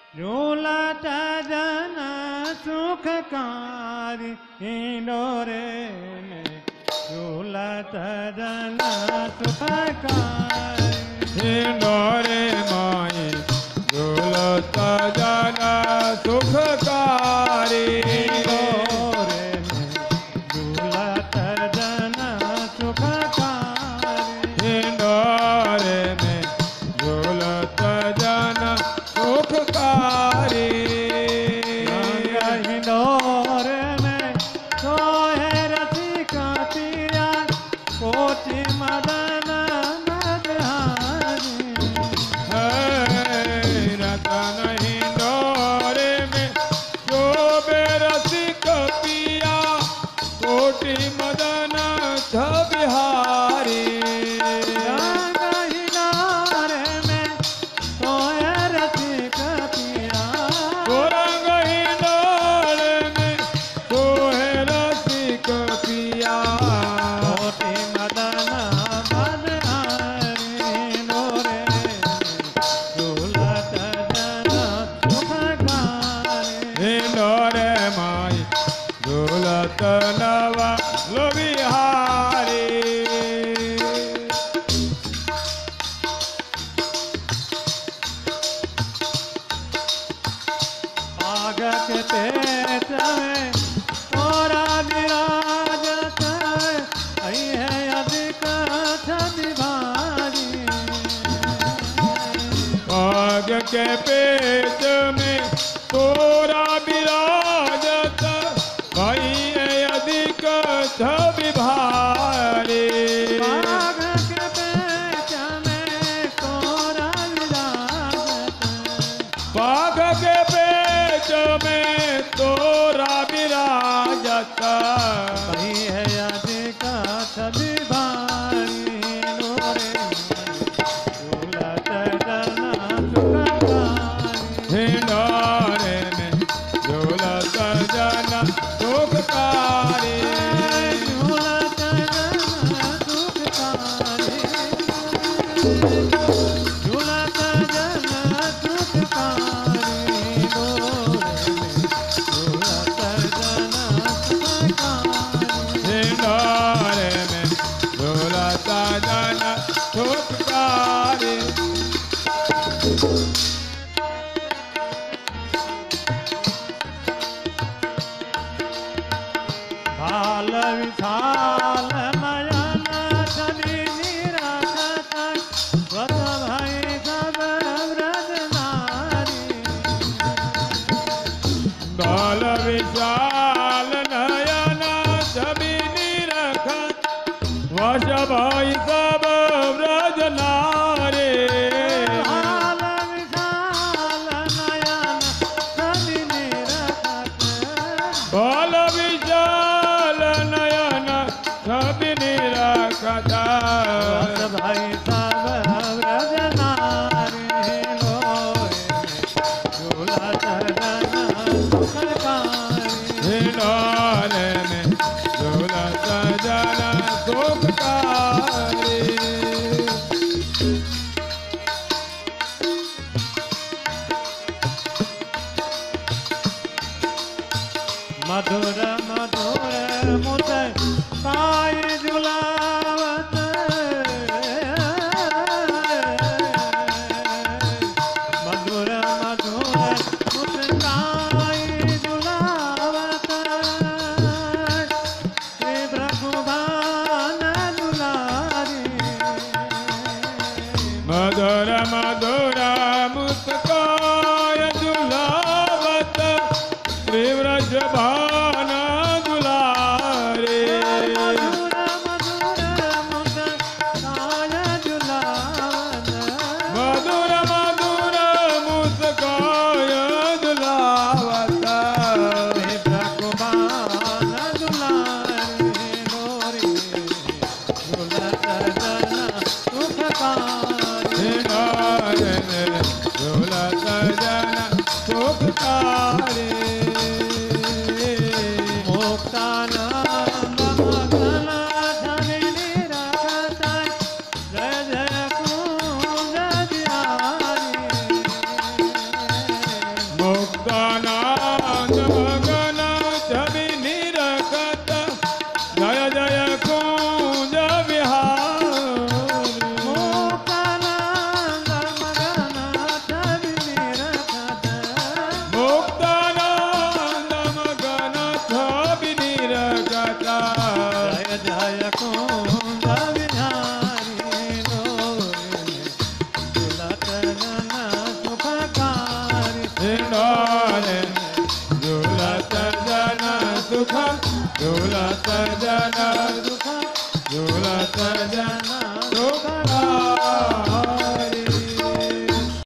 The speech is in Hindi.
झूलत जन सुखकारी हिंडोरे में झूलत जन सुखकारी हिंडोरे माई झूलत जन सुखकारी हिंडोरे में झूलत जन सुखकारी हिंडोरे में झूलत जन सुखकारी हिंडोरे में सोहे रसिका पिया कोटि मदन मदहारी रतन हिंडोरे में शोभे रसिक पिया कोटि मदन बिहारी हिंडोरे में सोहे रसिका पिया रंग हिंडोरे में सोहे रसिक पिया कोटि मदन मदहारी हिंडोरे झूलत जन सुखकारी हिंडोरे माई झूलत नवा लो बिहारी आगत पेट में तोरा विराजत आई है अधिक छवि भारी पाग के पेट में तोरा विराजत भाई अधिक छवि भारी आग के पेट में तोरा विराजत पाग के पेट में तोरा विराजत आई है अधिक छवि भारी नोरे झूलत जन सुखकारी हिंडोरे में झूलत जन सुखकारी झूलत जन सुखकारी झूलत जन सुखकारी डोरे में झूलत जन सुखकारी हिंडोरे में झूलत जन सुखकारी भाल विशाल नयन छवि निरखत स्वत भय सब व्रज नारी बाल विशाल नयन छवि निरखत वश भाई सब व्रज नारे भाल विशाल नयन छवि निरखत बाल विशाल नयन छवि निरखत स्वत भय सब व्रज नारी लोरे झूलत जन सुखकारी हिंडोरे में झूलत जन सुखकारी मधुर मधुर मुत पाई झुलावत मधुर मधुर